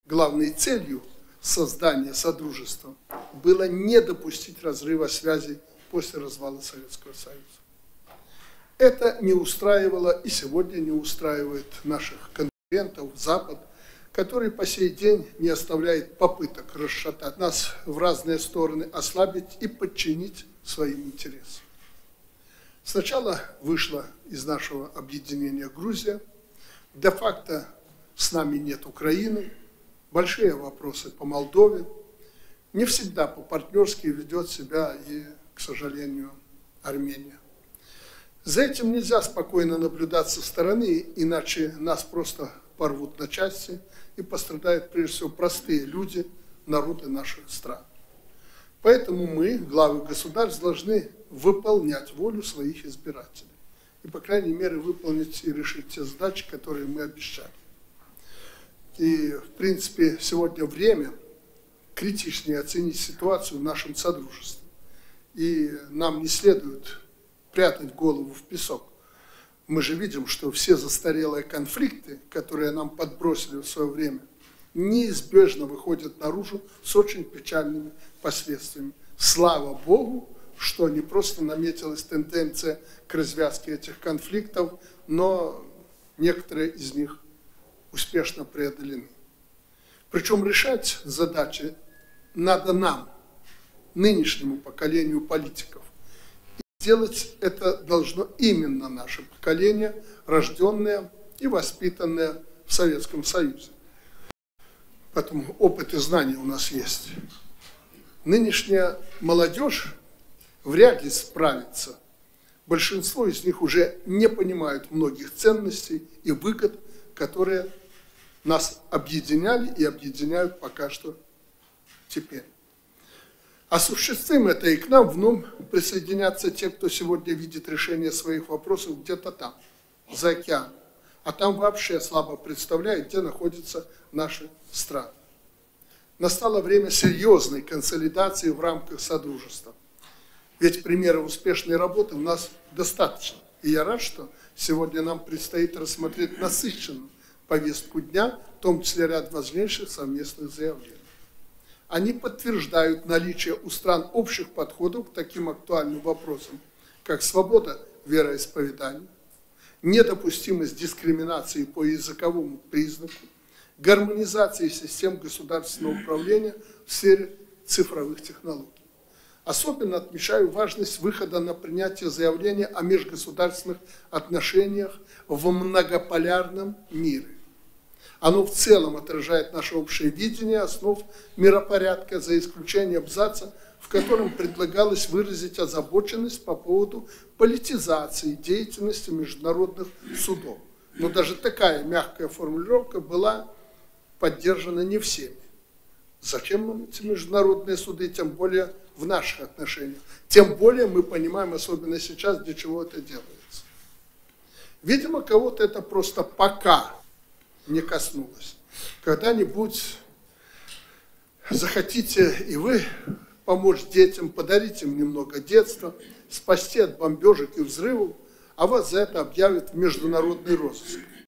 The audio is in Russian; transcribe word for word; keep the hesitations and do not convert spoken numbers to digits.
главной целью создания Содружества было не допустить разрыва связей после развала Советского Союза. Это не устраивало и сегодня не устраивает наших конкурентов, Запад, который по сей день не оставляет попыток расшатать нас в разные стороны, ослабить и подчинить своим интересам. Сначала вышла из нашего объединения Грузия, де-факто с нами нет Украины, большие вопросы по Молдове, не всегда по-партнерски ведет себя и, к сожалению, Армения. За этим нельзя спокойно наблюдать со стороны, иначе нас просто порвут на части и пострадают прежде всего простые люди, народы наших стран. Поэтому мы, главы государств, должны выполнять волю своих избирателей. И, по крайней мере, выполнить и решить те задачи, которые мы обещали. И, в принципе, сегодня время критичнее оценить ситуацию в нашем Содружестве. И нам не следует прятать голову в песок. Мы же видим, что все застарелые конфликты, которые нам подбросили в свое время, неизбежно выходят наружу с очень печальными последствиями. Слава Богу, что не просто наметилась тенденция к развязке этих конфликтов, но некоторые из них успешно преодолены. Причем решать задачи надо нам, нынешнему поколению политиков. И делать это должно именно наше поколение, рожденное и воспитанное в Советском Союзе. Поэтому опыт и знания у нас есть. Нынешняя молодежь вряд ли справится. Большинство из них уже не понимают многих ценностей и выгод, которые нас объединяли и объединяют пока что теперь. Осуществим это, и к нам вновь присоединятся те, кто сегодня видит решение своих вопросов где-то там, за океаном. А там вообще слабо представляет, где находятся наши страны. Настало время серьезной консолидации в рамках Содружества. Ведь примеров успешной работы у нас достаточно. И я рад, что сегодня нам предстоит рассмотреть насыщенную повестку дня, в том числе ряд важнейших совместных заявлений. Они подтверждают наличие у стран общих подходов к таким актуальным вопросам, как свобода вероисповедания, недопустимость дискриминации по языковому признаку, гармонизация систем государственного управления в сфере цифровых технологий. Особенно отмечаю важность выхода на принятие заявления о межгосударственных отношениях в многополярном мире. Оно в целом отражает наше общее видение основ миропорядка, за исключением абзаца, в котором предлагалось выразить озабоченность по поводу политизации деятельности международных судов. Но даже такая мягкая формулировка была поддержана не всеми. Зачем нам эти международные суды, тем более в наших отношениях? Тем более мы понимаем, особенно сейчас, для чего это делается. Видимо, кого-то это просто пока не коснулось. Когда-нибудь захотите и вы помочь детям, подарить им немного детства, спасти от бомбежек и взрывов, а вас за это объявят в международный розыск.